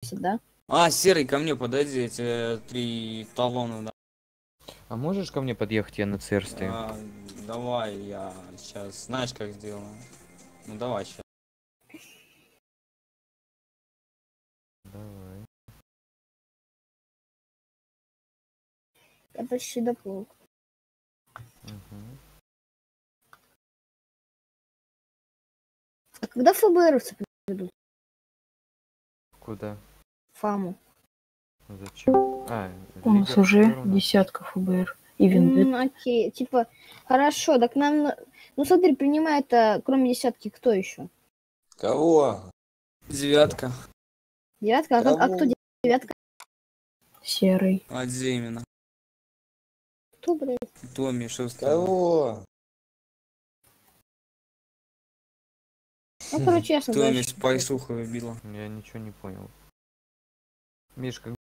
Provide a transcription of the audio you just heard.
10, да? А, Серый, ко мне подойди, эти 3 талона, да. А можешь ко мне подъехать, я на ЦР стою? Давай, я сейчас, знаешь, как сделаю? Ну давай сейчас. Давай. Я почти доплыл. Угу. А когда ФБРовцы придут? Куда? Фаму. Зачем? А, У нас Лига уже ФБР у нас. десятка ФБР. И Вендетта. Окей, типа, хорошо, так нам... Ну смотри, принимает, кроме десятки, кто еще? Кого? 9. Девятка? А кто девятка? Серый. А где именно? Кто, блядь? Томми, что с тобой? Кого? Ну, короче, ясно, Томми дальше. спайсуха выбила. Я ничего не понял. Миш, как